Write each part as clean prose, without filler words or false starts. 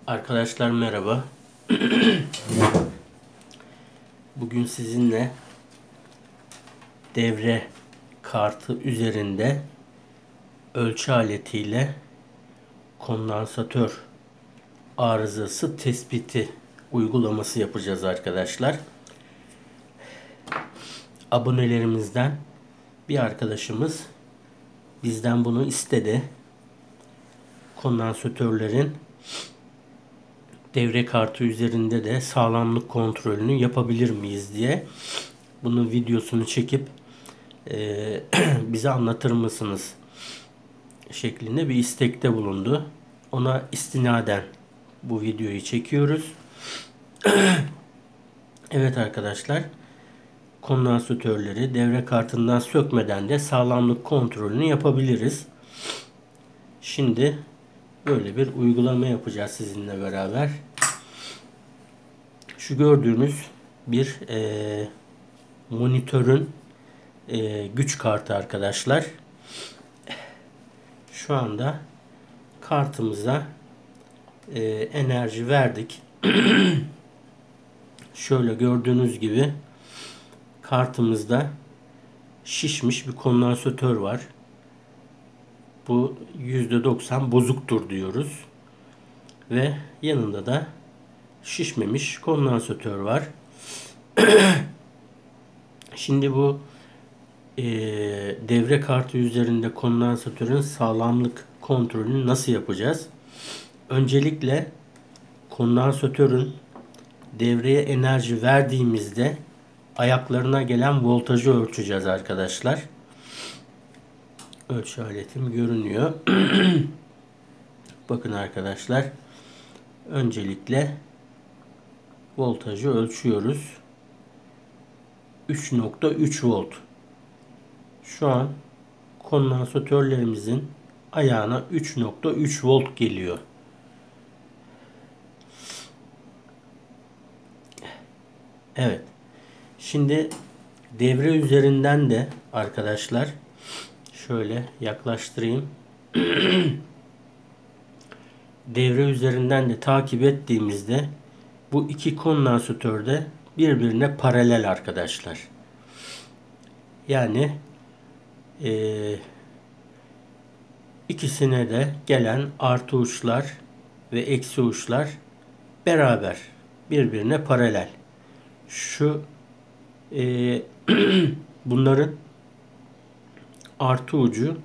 Arkadaşlar merhaba. Bugün sizinle devre kartı üzerinde ölçü aletiyle kondansatör arızası tespiti uygulaması yapacağız arkadaşlar. Abonelerimizden bir arkadaşımız bizden bunu istedi. Kondansatörlerin devre kartı üzerinde de sağlamlık kontrolünü yapabilir miyiz diye bunun videosunu çekip bize anlatır mısınız şeklinde bir istekte bulundu. Ona istinaden bu videoyu çekiyoruz. Evet arkadaşlar, kondansatörleri devre kartından sökmeden de sağlamlık kontrolünü yapabiliriz. Şimdi böyle bir uygulama yapacağız sizinle beraber. Şu gördüğünüz bir monitörün güç kartı arkadaşlar. Şu anda kartımıza enerji verdik. Şöyle gördüğünüz gibi kartımızda şişmiş bir kondansatör var. Bu %90 bozuktur diyoruz. Ve yanında da şişmemiş kondansatör var. Şimdi bu devre kartı üzerinde kondansatörün sağlamlık kontrolünü nasıl yapacağız? Öncelikle kondansatörün devreye enerji verdiğimizde ayaklarına gelen voltajı ölçeceğiz arkadaşlar. Ölçü aletim görünüyor. Bakın arkadaşlar. Öncelikle voltajı ölçüyoruz. 3.3 volt. Şu an kondansatörlerimizin ayağına 3.3 volt geliyor. Evet. Şimdi devre üzerinden de arkadaşlar şöyle yaklaştırayım. Devre üzerinden de takip ettiğimizde bu iki kondansatör de birbirine paralel arkadaşlar. Yani ikisine de gelen artı uçlar ve eksi uçlar beraber birbirine paralel. Şu bunların artı ucu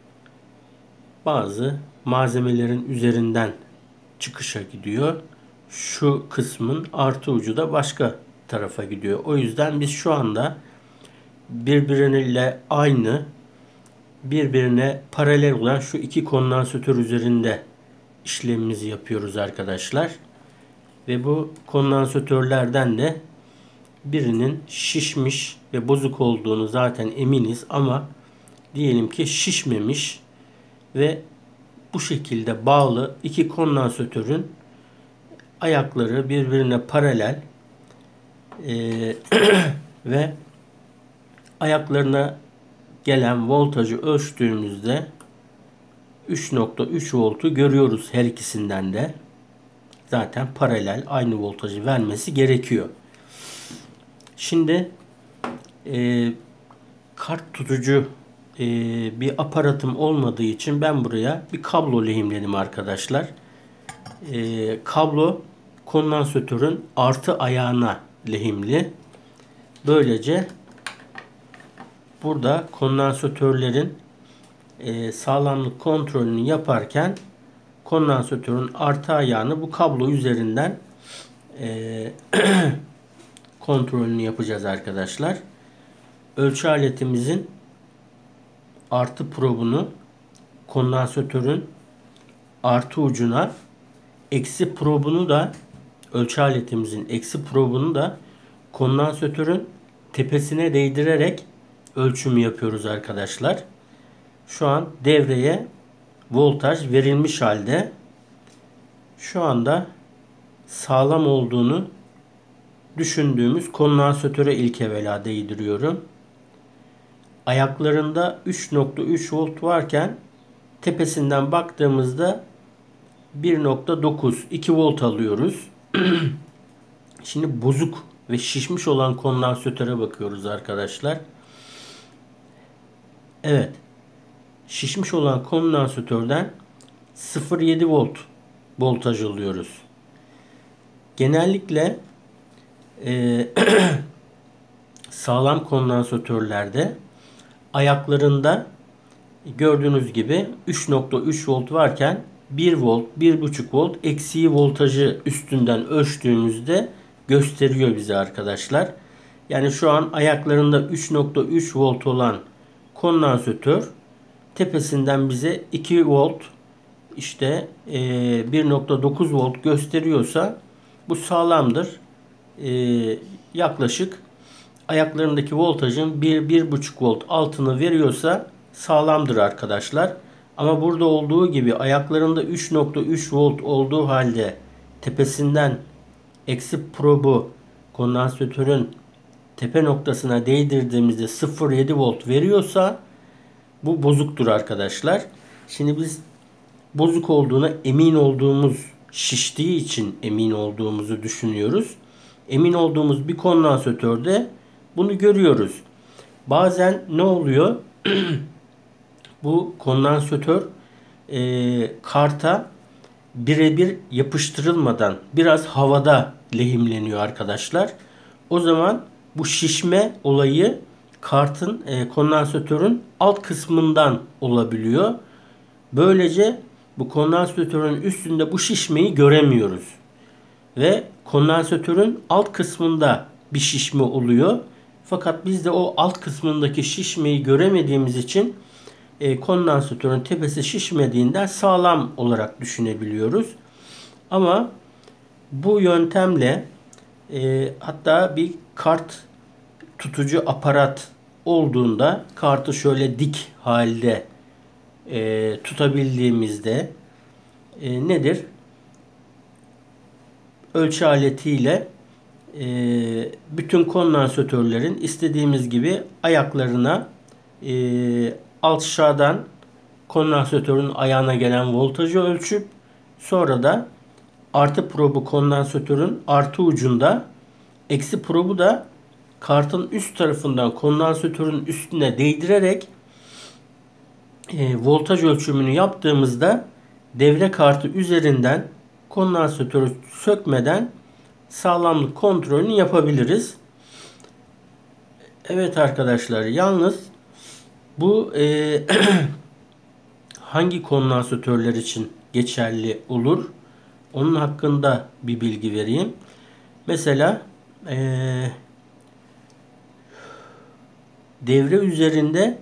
bazı malzemelerin üzerinden çıkışa gidiyor. Şu kısmın artı ucu da başka tarafa gidiyor. O yüzden biz şu anda birbiriyle aynı, birbirine paralel olan şu iki kondansatör üzerinde işlemimizi yapıyoruz arkadaşlar. Ve bu kondansatörlerden de birinin şişmiş ve bozuk olduğunu zaten eminiz ama diyelim ki şişmemiş ve bu şekilde bağlı iki kondansatörün ayakları birbirine paralel ve ayaklarına gelen voltajı ölçtüğümüzde 3.3 voltu görüyoruz her ikisinden de. Zaten paralel aynı voltajı vermesi gerekiyor. Şimdi kart tutucu bir aparatım olmadığı için ben buraya bir kablo lehimledim arkadaşlar. Kablo kondansatörün artı ayağına lehimli. Böylece burada kondansatörlerin sağlamlık kontrolünü yaparken kondansatörün artı ayağını bu kablo üzerinden kontrolünü yapacağız arkadaşlar. Ölçü aletimizin artı probunu kondansatörün artı ucuna, eksi probunu da ölçü aletimizin eksi probunu da kondansatörün tepesine değdirerek ölçümü yapıyoruz arkadaşlar. Şu an devreye voltaj verilmiş halde. Şu anda sağlam olduğunu düşündüğümüz kondansatöre ilk evvela değdiriyorum. Ayaklarında 3.3 volt varken tepesinden baktığımızda 1.9 2 volt alıyoruz. Şimdi bozuk ve şişmiş olan kondansatöre bakıyoruz arkadaşlar. Evet. Şişmiş olan kondansatörden 0.7 volt voltaj alıyoruz. Genellikle sağlam kondansatörlerde ayaklarında gördüğünüz gibi 3.3 volt varken 1 volt, 1.5 volt eksiği voltajı üstünden ölçtüğümüzde gösteriyor bize arkadaşlar. Yani şu an ayaklarında 3.3 volt olan kondansatör tepesinden bize 2 volt işte 1.9 volt gösteriyorsa bu sağlamdır. Yaklaşık ayaklarındaki voltajın 1-1.5 volt altını veriyorsa sağlamdır arkadaşlar. Ama burada olduğu gibi ayaklarında 3.3 volt olduğu halde tepesinden eksi probu kondansatörün tepe noktasına değdirdiğimizde 0.7 volt veriyorsa bu bozuktur arkadaşlar. Şimdi biz bozuk olduğuna emin olduğumuz, şiştiği için emin olduğumuzu düşünüyoruz. Emin olduğumuz bir kondansatörde bunu görüyoruz. Bazen ne oluyor? Bu kondansatör karta birebir yapıştırılmadan biraz havada lehimleniyor arkadaşlar. O zaman bu şişme olayı kartın kondansatörün alt kısmından olabiliyor. Böylece bu kondansatörün üstünde bu şişmeyi göremiyoruz. Ve kondansatörün alt kısmında bir şişme oluyor. Fakat biz de o alt kısmındaki şişmeyi göremediğimiz için kondansatörün tepesi şişmediğinden sağlam olarak düşünebiliyoruz. Ama bu yöntemle hatta bir kart tutucu aparat olduğunda kartı şöyle dik halde tutabildiğimizde nedir? Ölçü aletiyle bütün kondansatörlerin istediğimiz gibi ayaklarına aşağıdan kondansatörün ayağına gelen voltajı ölçüp sonra da artı probu kondansatörün artı ucunda, eksi probu da kartın üst tarafından kondansatörün üstüne değdirerek voltaj ölçümünü yaptığımızda devre kartı üzerinden kondansatörü sökmeden sağlamlık kontrolünü yapabiliriz. Evet arkadaşlar, yalnız bu hangi kondansatörler için geçerli olur? Onun hakkında bir bilgi vereyim. Mesela devre üzerinde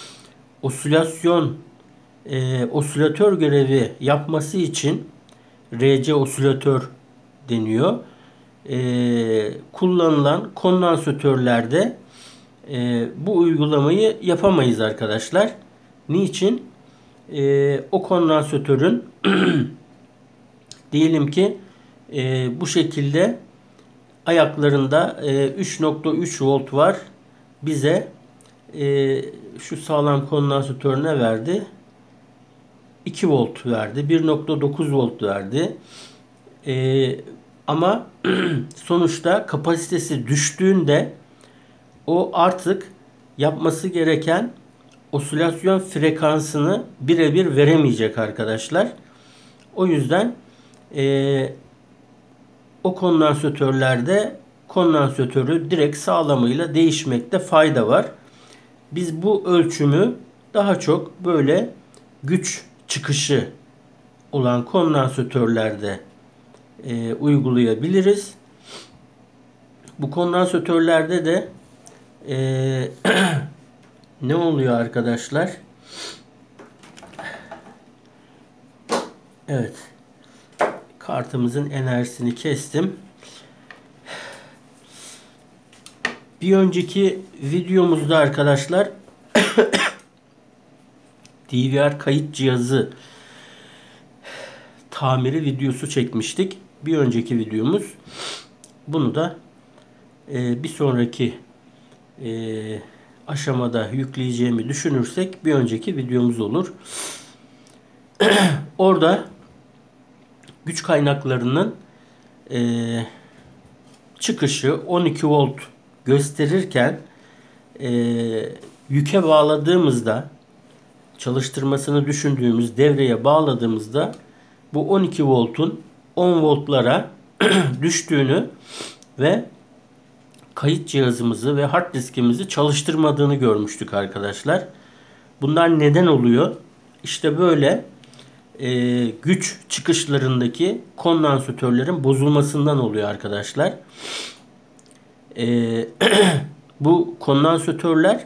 osilatör görevi yapması için RC osilatör deniyor. Kullanılan kondansatörlerde bu uygulamayı yapamayız arkadaşlar. Niçin? O kondansatörün diyelim ki bu şekilde ayaklarında 3.3 volt var. Bize şu sağlam kondansatör ne verdi? 2 volt verdi. 1.9 volt verdi. Ama sonuçta kapasitesi düştüğünde o artık yapması gereken osilasyon frekansını birebir veremeyecek arkadaşlar. O yüzden o kondansatörlerde kondansatörü direkt sağlamıyla değişmekte fayda var. Biz bu ölçümü daha çok böyle güç çıkışı olan kondansatörlerde uygulayabiliriz. Bu kondansatörlerde de ne oluyor arkadaşlar? Evet. Kartımızın enerjisini kestim. Bir önceki videomuzda arkadaşlar DVR kayıt cihazı tamiri videosu çekmiştik. Bir önceki videomuz. Bunu da bir sonraki aşamada yükleyeceğimi düşünürsek bir önceki videomuz olur. Orada güç kaynaklarının çıkışı 12 volt gösterirken yüke bağladığımızda, çalıştırmasını düşündüğümüz devreye bağladığımızda bu 12 voltun 10 voltlara düştüğünü ve kayıt cihazımızı ve hard diskimizi çalıştırmadığını görmüştük arkadaşlar. Bunlar neden oluyor? İşte böyle güç çıkışlarındaki kondansatörlerin bozulmasından oluyor arkadaşlar. Bu kondansatörler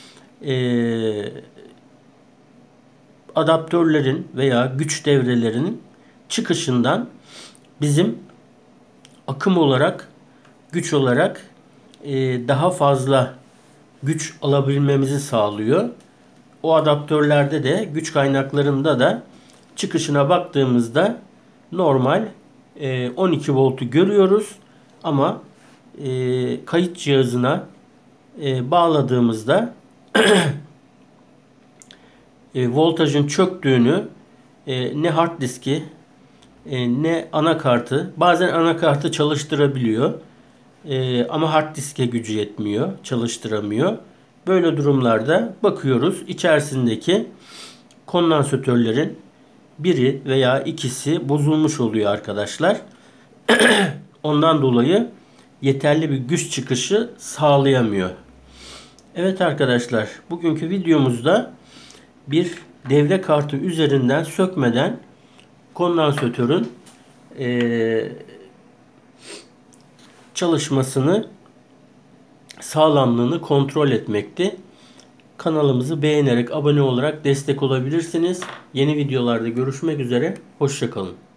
adaptörlerin veya güç devrelerinin çıkışından bizim akım olarak, güç olarak daha fazla güç alabilmemizi sağlıyor. O adaptörlerde de, güç kaynaklarında da çıkışına baktığımızda normal 12 voltu görüyoruz ama kayıt cihazına bağladığımızda voltajın çöktüğünü ne hard diski ne anakartı, bazen anakartı çalıştırabiliyor ama hard diske gücü yetmiyor, çalıştıramıyor. Böyle durumlarda bakıyoruz içerisindeki kondansatörlerin biri veya ikisi bozulmuş oluyor arkadaşlar. Ondan dolayı yeterli bir güç çıkışı sağlayamıyor. Evet arkadaşlar, bugünkü videomuzda bir devre kartı üzerinden sökmeden kondansatörün çalışmasını, sağlamlığını kontrol etmekti. Kanalımızı beğenerek, abone olarak destek olabilirsiniz. Yeni videolarda görüşmek üzere. Hoşça kalın.